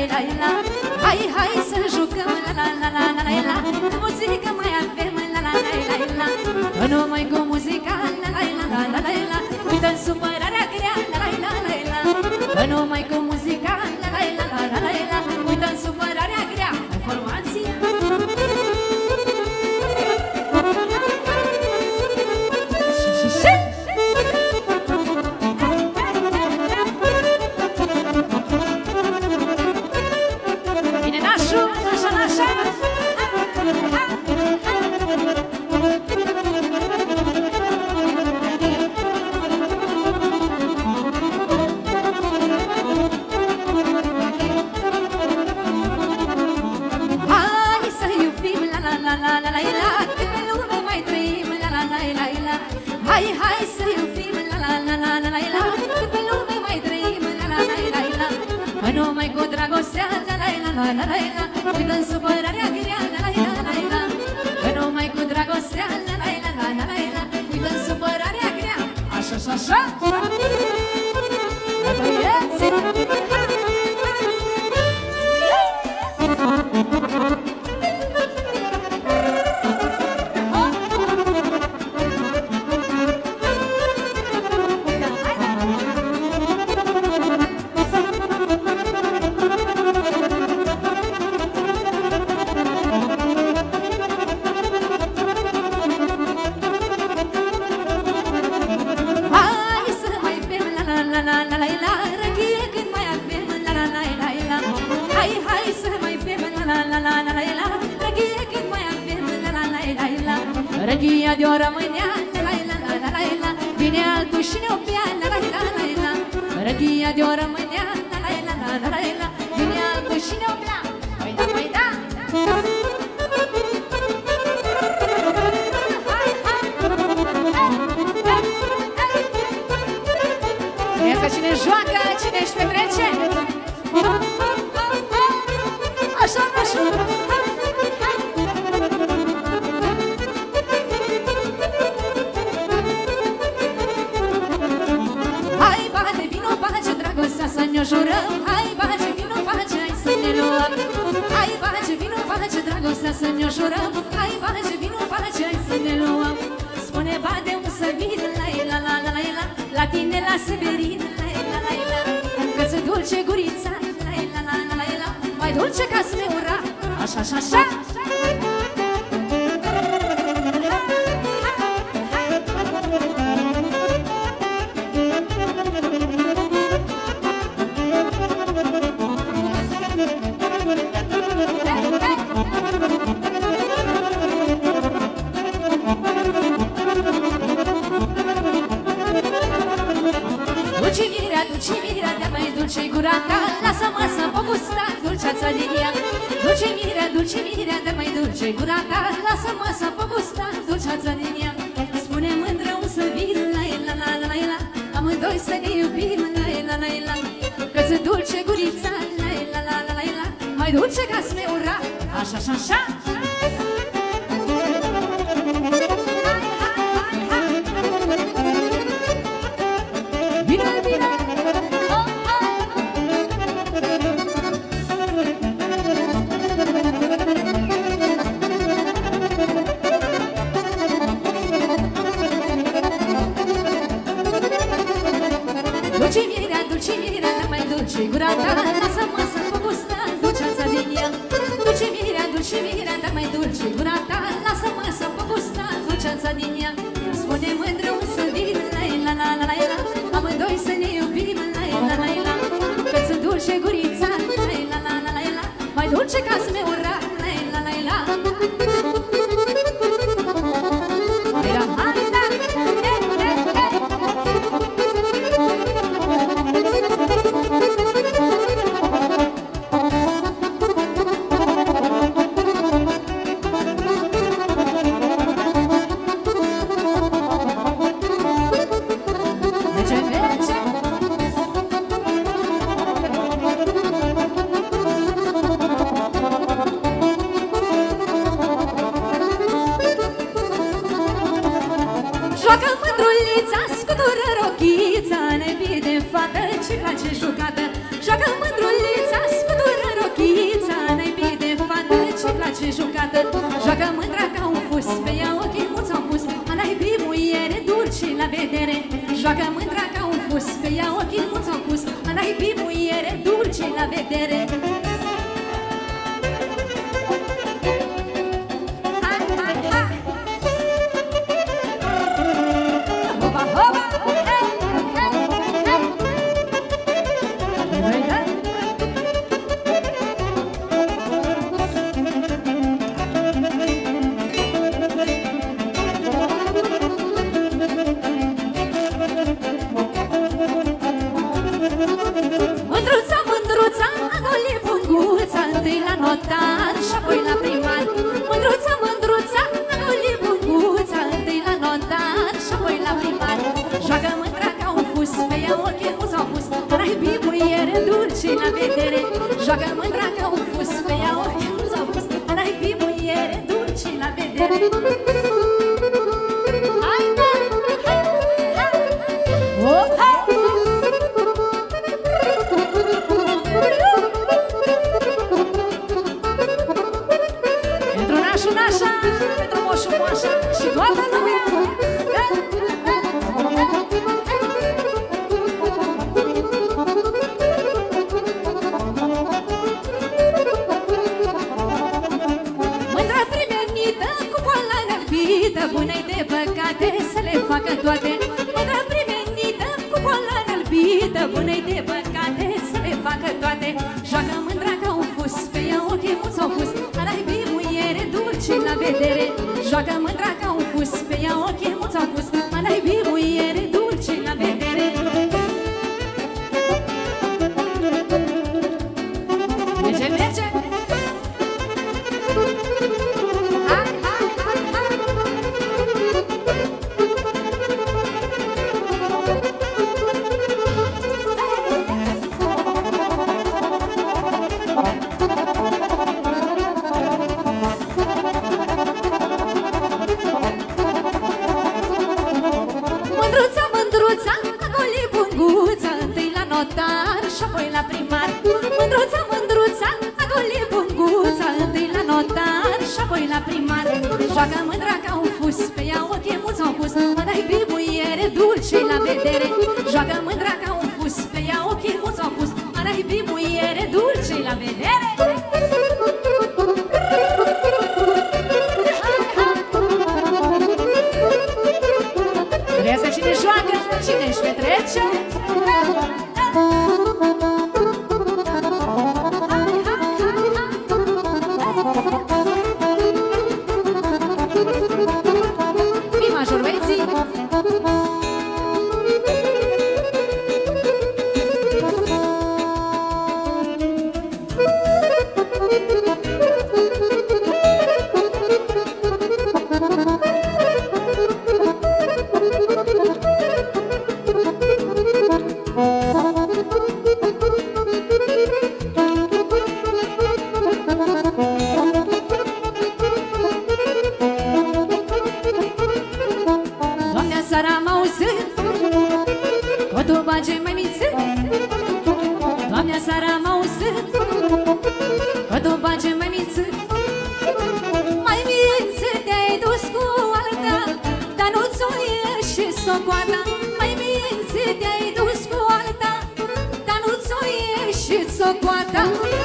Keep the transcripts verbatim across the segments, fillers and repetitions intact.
la la. Hai, hai să jucăm la la la la la la la. Muzică mai avem la la la la la. Numai cu muzica la la la la la la. Uită-n supărarea grea la la la la la. Numai cu muzica la la la la la la. Uită-n supărarea grea. Formație. Hai, hai să iubim la la la la la la la. Cât pe lume mai trăim la la la la la. Că numai cu dragostea la la la la la la la. Uită-n supărarea grea la la la la la. Că numai cu dragostea la la la la la la la. Uită-n supărarea grea. Așa și așa. Băieți! Răghia de-o rămânea, la la la la la la. Vine altul și ne-o bea, la la la la la. Răghia de-o rămânea, la la la la la la. Vine altul și ne-o bea. Păi da, păi da. Iată cine joacă, cine își petrece. Așa, așa. Să ne jurăm, hai bage, vino bage, hai să ne luăm. Hai bage, vino bage, dragostea să ne jurăm. Hai bage, vino bage, hai să ne luăm. Spune bade un să vin, la la la la la. La tine la Severin, la la la la. Că-ți dulce gurița, la la la la la. Mai dulce ca smeura, așa, așa, așa. Dulce-i gura ta, lasă-mă să pot gusta dulceața din ea. Dulce mirea, dulce mirea, dar mai dulce-i gura ta, lasă-mă să pot gusta dulceața din ea. Spune mândră un să vin, la la la la la la. Amândoi să ne iubim, la la la la. Că-ți dulce gurița, la la la la la. Mai dulce ca smeura, așa, așa, așa. Bine, bine. Dulce mirea, dulce mirea, dar mai dulce gura ta, lasă-mă să pot gusta dulceața din ea. Dulce mirea, dulce mirea, dar mai dulce gura ta, lasă-mă să pot gusta dulceața din ea. Spune mândră un să vin, la la la la la la. Amândoi să ne iubim, la la la la. Că-ți dulce gurița, la la la la la. Mai dulce ca smeura, la la la la. Joacă mândrulița, scutură rochița, ne bine fată, ce place jucată. Joacă mândrulița, scutură rochița. face jucată. Joacă mândra ca un fus, pe ea ochii mulți au pus. Ana iubi muiere dulce la vedere. Joacă mândra ca un fus, pe ea ochii mulți au pus. Ana iubi muiere dulce la vedere. Mândruța, mândruța, agole bunguța, întâi la notar și apoi la primar. Mândruța, mândruța, agole bunguța, întâi la notar și apoi la primar. Joacă mândra ca un fus, pe ea ochii mulți au pus. Ana iubi muiere dulce la vedere. Joacă mândra ca un fus, pe ea ochii mulți au pus. Ana iubi muiere dulce la vedere. Hai, hai, hai, hai, oh, hai. Nașa, pentru moșul moașa și toată lumea. Mândra primenită cu poala înălbită, bună-i de păcate să le facă toate. Mândra primenită cu poala înălbită, bună-i de păcate să le facă toate. Joacă mândra ca un fus, pe ea ochii mulți au pus. Ana iubi muiere dulce la vedere. Joacă mândra ca un fus, pe ea ochii mulți au pus. Ana iubi muiere dulce la vedere. Merge, merge! Hai, hai, hai, hai! Mândruța, mândruța, agole bunguța, întâi la notar și apoi la primar. Mândruța, mândruța, agole bunguța, întâi la notar și apoi la primar. Joacă mândra ca un fus, pe ea ochii mulți au pus. Ana iubi muiere dulce la vedere. Joacă mândra ca un fus, pe ea ochii mulți au pus. Ana iubi muiere dulce la vedere. Vreți cine joacă, cine își petrece? Mi major, băieții! Tu bage mai miță, Doamnea seara m-a auzit, că tu bage mai miță. Mai miță te-ai dus cu alta, dar nu ți-o ieși socoata. Mai miță te-ai dus cu alta, dar nu ți-o ieși socoata.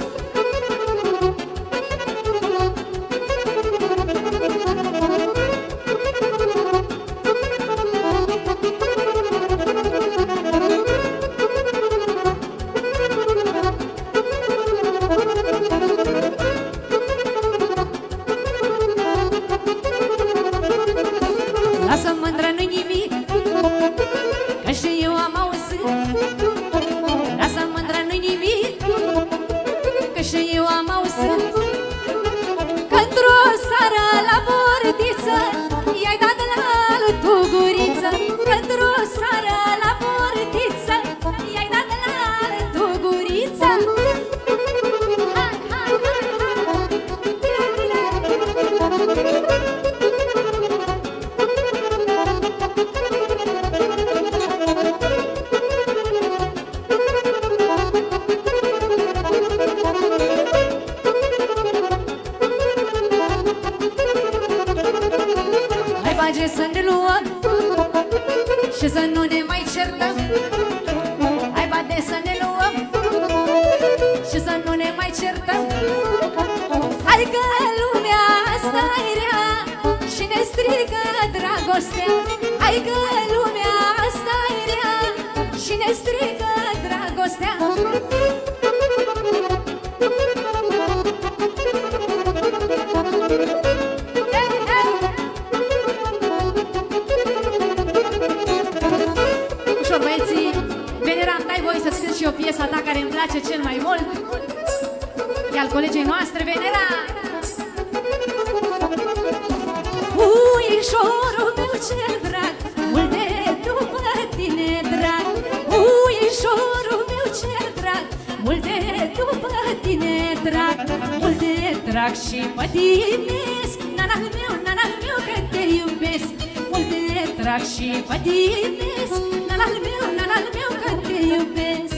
Lasă mândră, nu-i nimic, că și eu am auzit. Lasă mândră, nu-i nimic, că și eu am auzit. Că într-o seară la bortiță i-ai dat la altul guriță. Că într-o seară la bortiță i-ai dat la altul guriță. Hai, hai, hai, hai. și să nu ne mai certăm. Hai bate să ne luăm și să nu ne mai certăm. Hai că lumea asta e rea și ne strică dragostea. Hai că lumea asta e rea și ne strică dragostea. Ușor, băieții, Venera, îmi dai voie să-ți cânt și o piesa ta care îmi place cel mai mult. E al colegei noastre, Venera. Uișorul meu cel drag, multe după tine drag. Uișorul meu cel drag, multe după tine drag. Multe drag și pătimesc, nanal meu, nanal meu că te iubesc. Multe drag și pătimesc, nanal meu, nanal meu că te iubesc.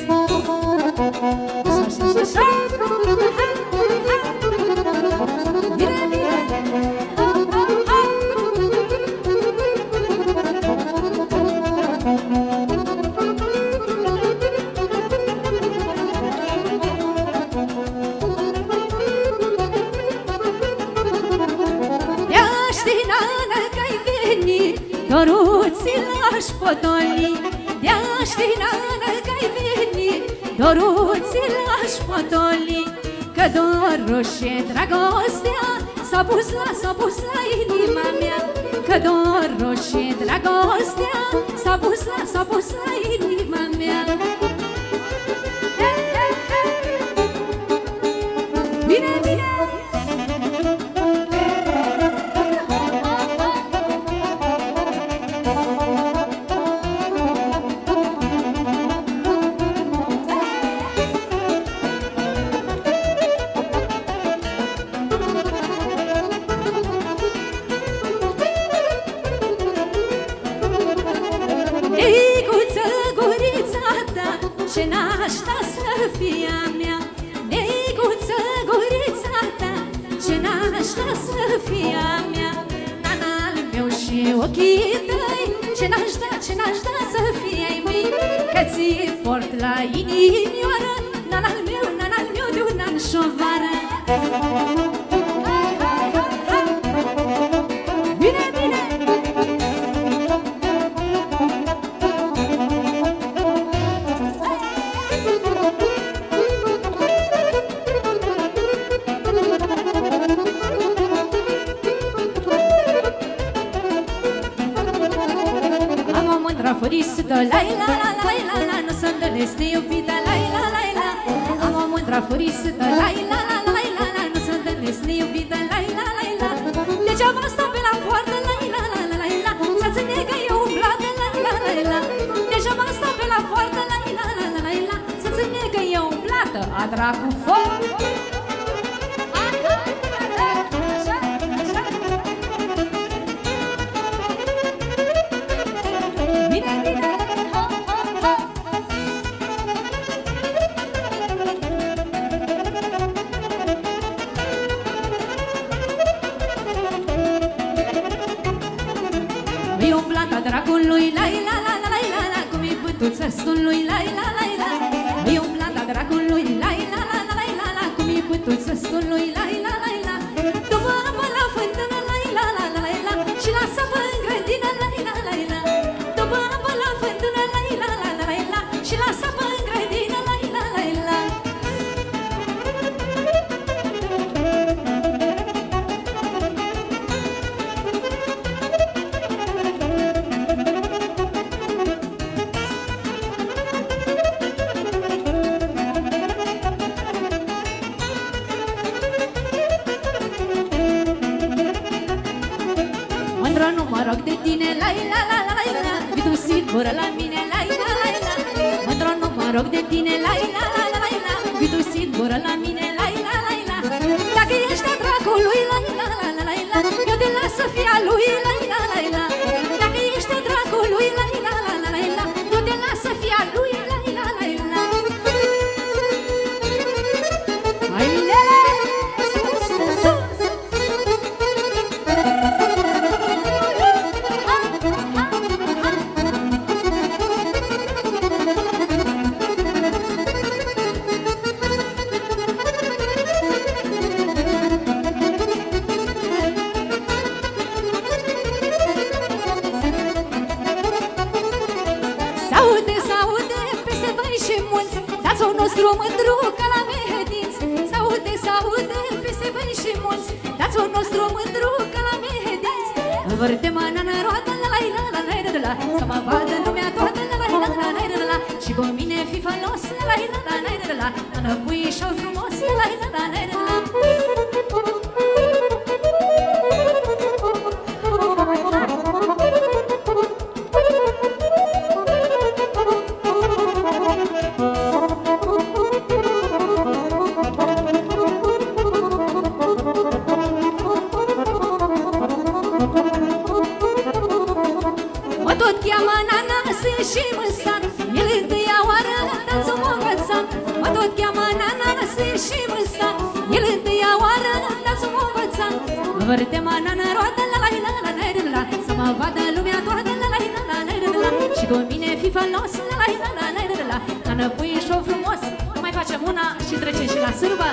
Bine, bine. Doruții l-aș potoli, de-a ști, nană, că-ai venit. Doruții l-aș potoli, că doroșe dragostea s-a pus la, s-a pus la inima mea. Că doroșe dragostea s-a pus la, s-a pus la inima mea. Bine, bine! Ce nașta să fie a mea, neguță gurița ta, ce nașta să fie a mea, nanal meu și ochii tăi, ce n-aș da, ce n-aș da să fie ai mei, că ți port la inimioară, nanal meu, nanal meu de un an șovară. Bine, bine! Furisită, la la la la la la, nu să întâlnește iubita, la la la la. Am o mândră furisită, la la la la la la, nu să întâlnește iubita, la la la la. Degeaba stau pe la poartă, la la la la la, să ține că e umblată, la la la la. Degeaba stau pe la poartă, la la la la la, să ține că e umblată, a dracu foc. Dragului, la la la la la la, cum e bătuța stului, la la la la. E umblata dragului, la la la la la la, cum e bătuța stului, la la la la. După apă la fântână, la la la la la, și la sapă în grădină, la la la la. După apă la fântână, la la la la la, și la sapă în grădină, la la la la. Nu mă rog de tine, la la la la la, vii tu singură la mine, la la la la. Mândră, nu mă rog de tine, la la la la la, vii tu singură la mine, la la la la. Dacă ești a dracului, la la la la la, eu te las să fie a lui, la la la la. Dacă ești a dracului, la la la la la, eu te las să fie a lui, la la la la. Hai mine! Sus, sus, sus! nostru mândru ca la mehedinți, s-aude, s-aude peste vânt și munți. Dați-o nostru mândru ca la mehedinți. Vârte mâna în roată, la la la la la la la, să mă vadă lumea toată, la la la la la la la. Și cu mine fi falos, la la la la la la la, înăpuișor frumos, la la la la la la. Și mânsan, el întâia oară dați-o mă învățam. Mă tot cheamă nanase și mânsan, el întâia oară dați-o mă învățam. Vârte mâna în roată, la la la la la la la, să mă vadă lumea toată, la la la la la la la. Și cu mine fi falos, la la la la la la la, înăpuișor frumos. Mai facem una și trecem și la sârbă.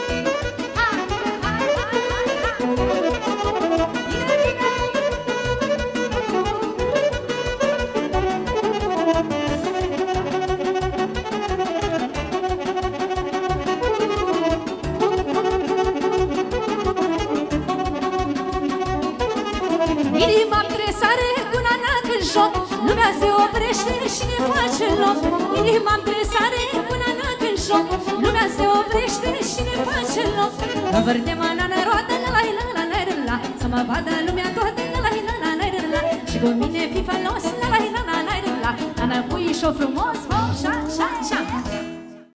Lumea se oprește și ne face loc. Inima-mi tresare până nac în șoc. Lumea se oprește și ne face loc. Vârte mâna în roată, la la la la la la, să mă vadă lumea toată, la la la la la la. Și cu mine fi falos, la la la la la la, înăpuișor frumos, hop, șa, șa.